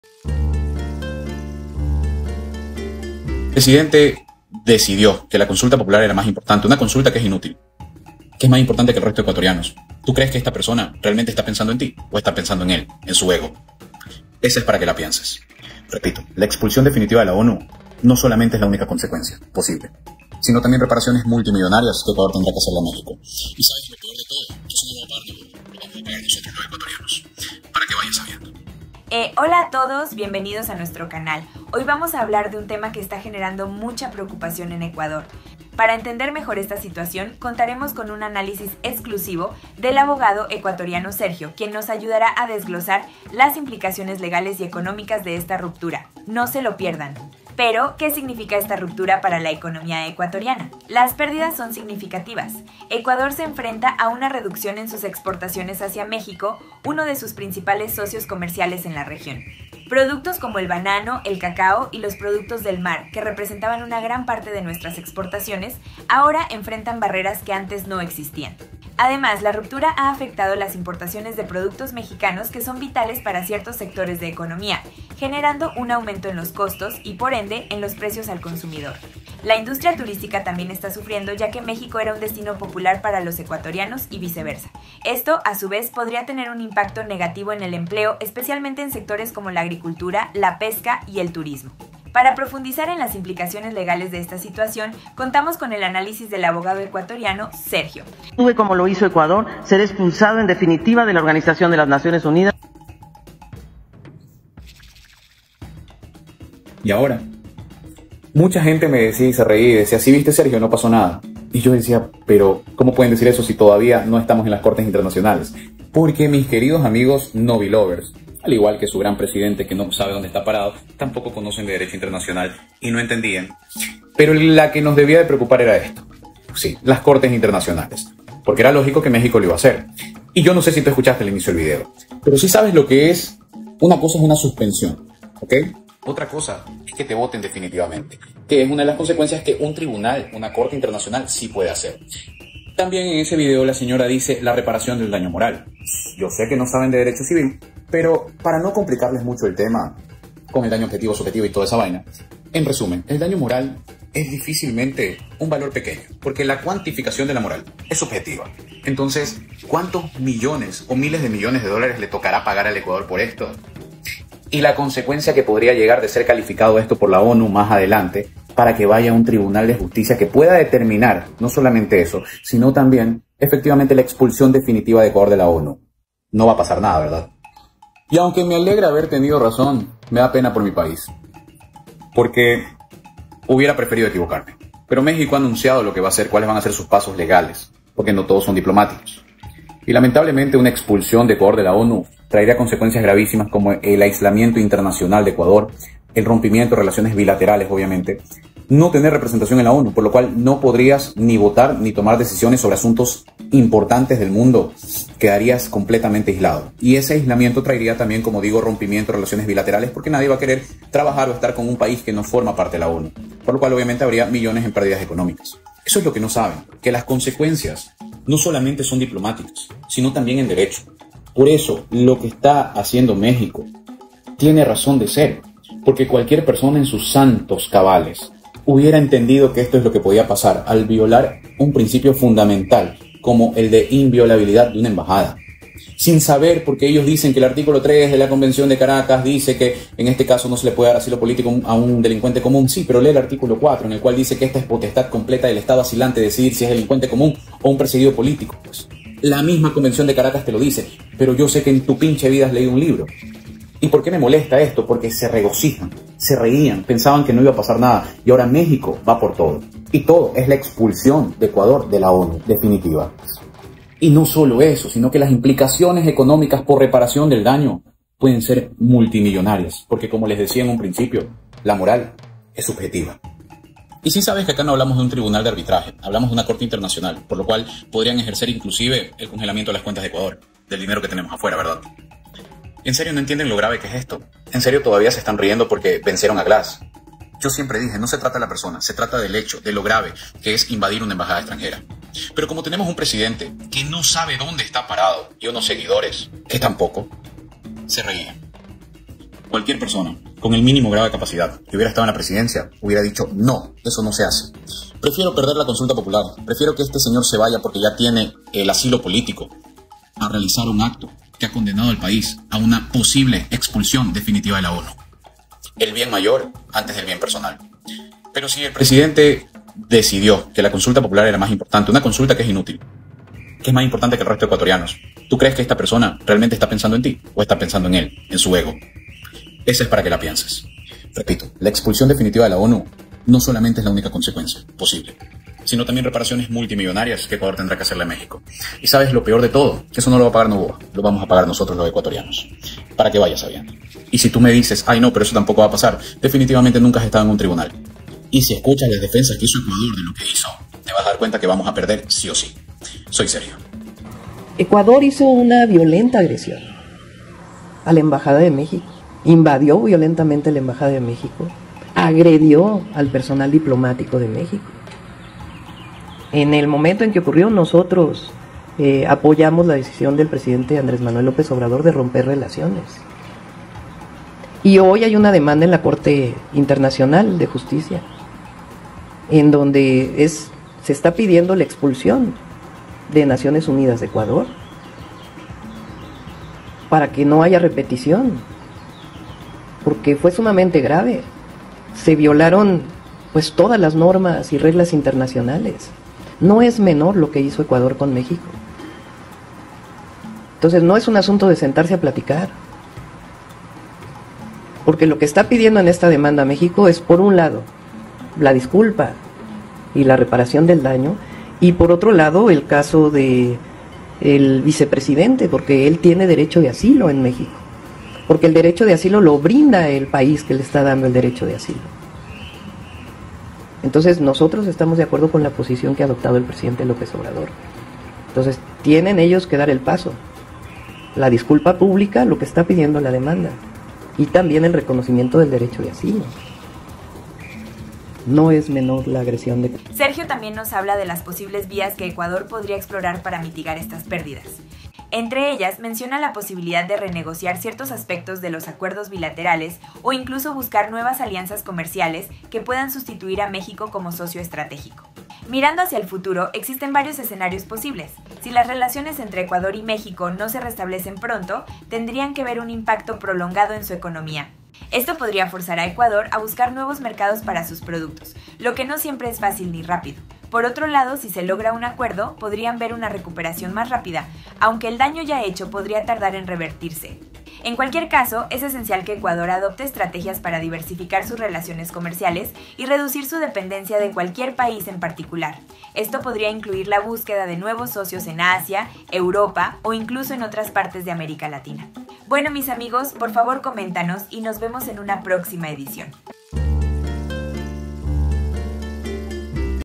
El presidente decidió que la consulta popular era más importante, una consulta que es inútil, que es más importante que el resto de ecuatorianos. ¿Tú crees que esta persona realmente está pensando en ti o está pensando en él, en su ego? Ese es para que la pienses. Repito, la expulsión definitiva de la ONU no solamente es la única consecuencia posible, sino también reparaciones multimillonarias que Ecuador tendrá que hacerle a México. Y sabes lo peor de todo, que eso no lo va a pagar ninguno, lo vamos a pagar nosotros los ecuatorianos, para que vayas sabiendo. Hola a todos, bienvenidos a nuestro canal. Hoy vamos a hablar de un tema que está generando mucha preocupación en Ecuador. Para entender mejor esta situación, contaremos con un análisis exclusivo del abogado ecuatoriano Sergio, quien nos ayudará a desglosar las implicaciones legales y económicas de esta ruptura. No se lo pierdan. Pero, ¿qué significa esta ruptura para la economía ecuatoriana? Las pérdidas son significativas. Ecuador se enfrenta a una reducción en sus exportaciones hacia México, uno de sus principales socios comerciales en la región. Productos como el banano, el cacao y los productos del mar, que representaban una gran parte de nuestras exportaciones, ahora enfrentan barreras que antes no existían. Además, la ruptura ha afectado las importaciones de productos mexicanos que son vitales para ciertos sectores de economía, generando un aumento en los costos y, por ende, en los precios al consumidor. La industria turística también está sufriendo, ya que México era un destino popular para los ecuatorianos y viceversa. Esto, a su vez, podría tener un impacto negativo en el empleo, especialmente en sectores como la agricultura, la pesca y el turismo. Para profundizar en las implicaciones legales de esta situación, contamos con el análisis del abogado ecuatoriano Sergio. Tuve, como lo hizo Ecuador, ser expulsado en definitiva de la Organización de las Naciones Unidas. ¿Y ahora? Mucha gente me decía y se reía y decía, sí, viste Sergio, no pasó nada. Y yo decía, pero ¿cómo pueden decir eso si todavía no estamos en las cortes internacionales? Porque mis queridos amigos Novi Lovers, al igual que su gran presidente que no sabe dónde está parado, tampoco conocen de derecho internacional y no entendían. Pero la que nos debía de preocupar era esto. Sí, las cortes internacionales. Porque era lógico que México lo iba a hacer. Y yo no sé si tú escuchaste el inicio del video, pero sí sabes lo que es. Una cosa es una suspensión, ¿ok? Otra cosa es que te voten definitivamente, que es una de las consecuencias que un tribunal, una corte internacional, sí puede hacer. También en ese video la señora dice la reparación del daño moral. Yo sé que no saben de derecho civil, pero para no complicarles mucho el tema con el daño objetivo, subjetivo y toda esa vaina, en resumen, el daño moral es difícilmente un valor pequeño, porque la cuantificación de la moral es subjetiva. Entonces, ¿cuántos millones o miles de millones de dólares le tocará pagar al Ecuador por esto? Y la consecuencia que podría llegar de ser calificado esto por la ONU más adelante, para que vaya a un tribunal de justicia que pueda determinar no solamente eso, sino también efectivamente la expulsión definitiva de Ecuador de la ONU. No va a pasar nada, ¿verdad? Y aunque me alegra haber tenido razón, me da pena por mi país, porque hubiera preferido equivocarme. Pero México ha anunciado lo que va a hacer, cuáles van a ser sus pasos legales, porque no todos son diplomáticos. Y lamentablemente una expulsión de Ecuador de la ONU traería consecuencias gravísimas como el aislamiento internacional de Ecuador, el rompimiento de relaciones bilaterales, obviamente, no tener representación en la ONU, por lo cual no podrías ni votar ni tomar decisiones sobre asuntos importantes del mundo, quedarías completamente aislado. Y ese aislamiento traería también, como digo, rompimiento de relaciones bilaterales, porque nadie va a querer trabajar o estar con un país que no forma parte de la ONU, por lo cual obviamente habría millones en pérdidas económicas. Eso es lo que no saben, que las consecuencias no solamente son diplomáticas, sino también en derecho. Por eso, lo que está haciendo México tiene razón de ser, porque cualquier persona en sus santos cabales hubiera entendido que esto es lo que podía pasar al violar un principio fundamental como el de inviolabilidad de una embajada. Sin saber, porque ellos dicen que el artículo 3 de la Convención de Caracas dice que en este caso no se le puede dar asilo político a un delincuente común. Sí, pero lee el artículo 4, en el cual dice que esta es potestad completa del Estado asilante decidir si es delincuente común o un perseguido político. Pues la misma Convención de Caracas te lo dice, pero yo sé que en tu pinche vida has leído un libro. ¿Y por qué me molesta esto? Porque se regocijan, se reían, pensaban que no iba a pasar nada. Y ahora México va por todo. Y todo es la expulsión de Ecuador de la ONU, definitiva. Y no solo eso, sino que las implicaciones económicas por reparación del daño pueden ser multimillonarias. Porque como les decía en un principio, la moral es subjetiva. Y sí sabes que acá no hablamos de un tribunal de arbitraje, hablamos de una corte internacional, por lo cual podrían ejercer inclusive el congelamiento de las cuentas de Ecuador, del dinero que tenemos afuera, ¿verdad? ¿En serio no entienden lo grave que es esto? ¿En serio todavía se están riendo porque vencieron a Glass? Yo siempre dije, no se trata de la persona, se trata del hecho, de lo grave que es invadir una embajada extranjera. Pero como tenemos un presidente que no sabe dónde está parado y unos seguidores que tampoco, se reían. Cualquier persona con el mínimo grado de capacidad que hubiera estado en la presidencia hubiera dicho no, eso no se hace. Prefiero perder la consulta popular, prefiero que este señor se vaya porque ya tiene el asilo político, a realizar un acto que ha condenado al país a una posible expulsión definitiva de la ONU. El bien mayor antes del bien personal. Pero si el presidente decidió que la consulta popular era más importante, una consulta que es inútil, que es más importante que el resto de ecuatorianos, ¿tú crees que esta persona realmente está pensando en ti o está pensando en él, en su ego? Esa es para que la pienses. Repito, la expulsión definitiva de la ONU no solamente es la única consecuencia posible, sino también reparaciones multimillonarias que Ecuador tendrá que hacerle a México. Y sabes lo peor de todo, que eso no lo va a pagar Noboa, lo vamos a pagar nosotros los ecuatorianos, para que vayas sabiendo. Y si tú me dices, ay no, pero eso tampoco va a pasar, definitivamente nunca has estado en un tribunal. Y si escuchas las defensas que hizo Ecuador de lo que hizo, te vas a dar cuenta que vamos a perder sí o sí. Soy serio. Ecuador hizo una violenta agresión a la Embajada de México. Invadió violentamente la Embajada de México, agredió al personal diplomático de México. En el momento en que ocurrió, nosotros apoyamos la decisión del presidente Andrés Manuel López Obrador de romper relaciones. Y hoy hay una demanda en la Corte Internacional de Justicia, en donde se está pidiendo la expulsión de Naciones Unidas de Ecuador, para que no haya repetición, porque fue sumamente grave. Se violaron pues todas las normas y reglas internacionales. No es menor lo que hizo Ecuador con México. Entonces no es un asunto de sentarse a platicar, porque lo que está pidiendo en esta demanda México es, por un lado, la disculpa y la reparación del daño, y por otro lado el caso de el vicepresidente, porque él tiene derecho de asilo en México, porque el derecho de asilo lo brinda el país que le está dando el derecho de asilo. Entonces nosotros estamos de acuerdo con la posición que ha adoptado el presidente López Obrador. Entonces tienen ellos que dar el paso, la disculpa pública, lo que está pidiendo la demanda, y también el reconocimiento del derecho de asilo. No es menor la agresión de... Sergio también nos habla de las posibles vías que Ecuador podría explorar para mitigar estas pérdidas. Entre ellas, menciona la posibilidad de renegociar ciertos aspectos de los acuerdos bilaterales o incluso buscar nuevas alianzas comerciales que puedan sustituir a México como socio estratégico. Mirando hacia el futuro, existen varios escenarios posibles. Si las relaciones entre Ecuador y México no se restablecen pronto, tendrían que ver un impacto prolongado en su economía. Esto podría forzar a Ecuador a buscar nuevos mercados para sus productos, lo que no siempre es fácil ni rápido. Por otro lado, si se logra un acuerdo, podrían ver una recuperación más rápida, aunque el daño ya hecho podría tardar en revertirse. En cualquier caso, es esencial que Ecuador adopte estrategias para diversificar sus relaciones comerciales y reducir su dependencia de cualquier país en particular. Esto podría incluir la búsqueda de nuevos socios en Asia, Europa o incluso en otras partes de América Latina. Bueno, mis amigos, por favor coméntanos y nos vemos en una próxima edición.